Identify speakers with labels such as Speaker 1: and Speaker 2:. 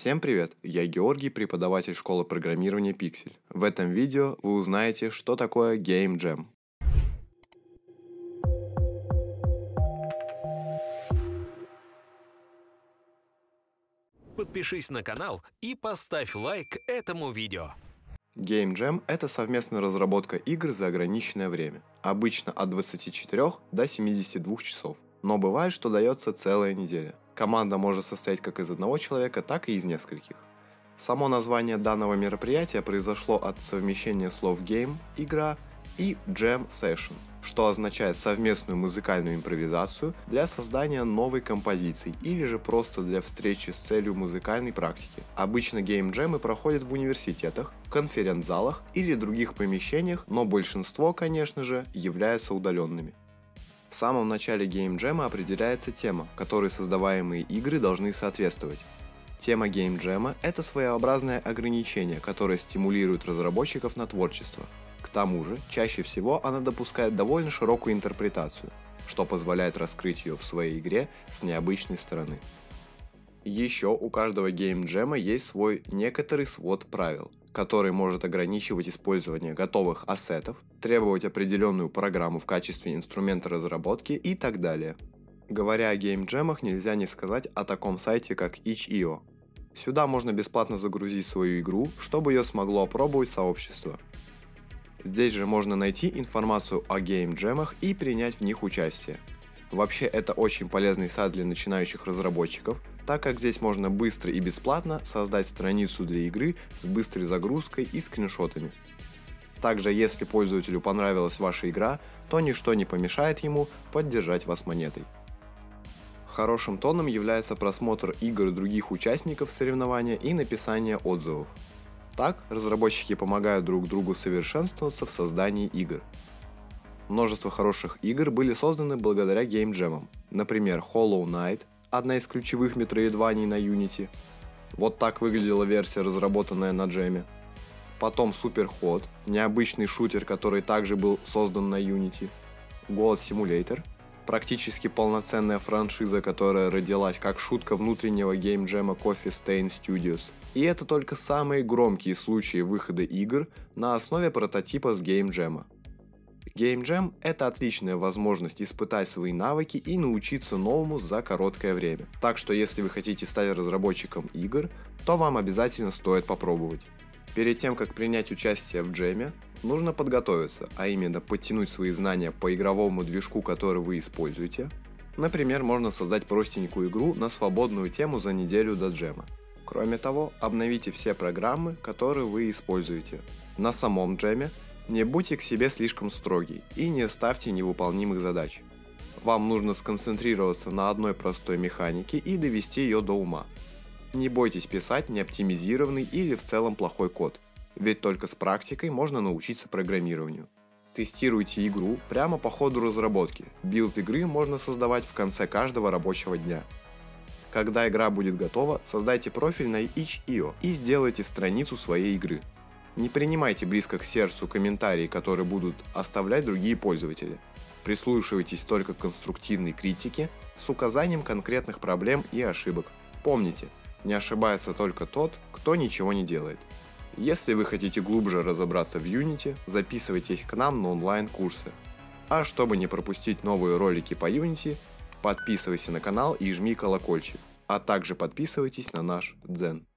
Speaker 1: Всем привет, я Георгий, преподаватель школы программирования Pixel. В этом видео вы узнаете, что такое Game Jam.
Speaker 2: Подпишись на канал и поставь лайк этому видео.
Speaker 1: Game Jam – это совместная разработка игр за ограниченное время, обычно от 24 до 72 часов, но бывает, что дается целая неделя. Команда может состоять как из одного человека, так и из нескольких. Само название данного мероприятия произошло от совмещения слов game – игра и jam session, что означает совместную музыкальную импровизацию для создания новой композиции или же просто для встречи с целью музыкальной практики. Обычно гейм-джемы проходят в университетах, конференц-залах или других помещениях, но большинство, конечно же, являются удаленными. В самом начале гейм-джема определяется тема, которой создаваемые игры должны соответствовать. Тема гейм-джема – это своеобразное ограничение, которое стимулирует разработчиков на творчество. К тому же, чаще всего она допускает довольно широкую интерпретацию, что позволяет раскрыть ее в своей игре с необычной стороны. Еще у каждого гейм-джема есть свой некоторый свод правил, который может ограничивать использование готовых ассетов, требовать определенную программу в качестве инструмента разработки и так далее. Говоря о гейм-джемах, нельзя не сказать о таком сайте, как itch.io. Сюда можно бесплатно загрузить свою игру, чтобы ее смогло опробовать сообщество. Здесь же можно найти информацию о гейм-джемах и принять в них участие. Вообще, это очень полезный сайт для начинающих разработчиков, так как здесь можно быстро и бесплатно создать страницу для игры с быстрой загрузкой и скриншотами. Также, если пользователю понравилась ваша игра, то ничто не помешает ему поддержать вас монетой. Хорошим тоном является просмотр игр других участников соревнования и написание отзывов. Так, разработчики помогают друг другу совершенствоваться в создании игр. Множество хороших игр были созданы благодаря гейм-джемам. Например, Hollow Knight, одна из ключевых метроидваний на Unity. Вот так выглядела версия, разработанная на джеме. Потом Super Hot, необычный шутер, который также был создан на Unity. Goat Simulator, практически полноценная франшиза, которая родилась как шутка внутреннего гейм-джема Coffee Stain Studios. И это только самые громкие случаи выхода игр на основе прототипа с гейм-джема. Гейм-джем – это отличная возможность испытать свои навыки и научиться новому за короткое время. Так что если вы хотите стать разработчиком игр, то вам обязательно стоит попробовать. Перед тем, как принять участие в джеме, нужно подготовиться, а именно подтянуть свои знания по игровому движку, который вы используете. Например, можно создать простенькую игру на свободную тему за неделю до джема. Кроме того, обновите все программы, которые вы используете. На самом джеме не будьте к себе слишком строги и не ставьте невыполнимых задач. Вам нужно сконцентрироваться на одной простой механике и довести ее до ума. Не бойтесь писать неоптимизированный или в целом плохой код, ведь только с практикой можно научиться программированию. Тестируйте игру прямо по ходу разработки. Билд игры можно создавать в конце каждого рабочего дня. Когда игра будет готова, создайте профиль на itch.io и сделайте страницу своей игры. Не принимайте близко к сердцу комментарии, которые будут оставлять другие пользователи. Прислушивайтесь только к конструктивной критике с указанием конкретных проблем и ошибок. Помните, не ошибается только тот, кто ничего не делает. Если вы хотите глубже разобраться в Unity, записывайтесь к нам на онлайн-курсы. А чтобы не пропустить новые ролики по Unity, подписывайся на канал и жми колокольчик, а также подписывайтесь на наш Дзен.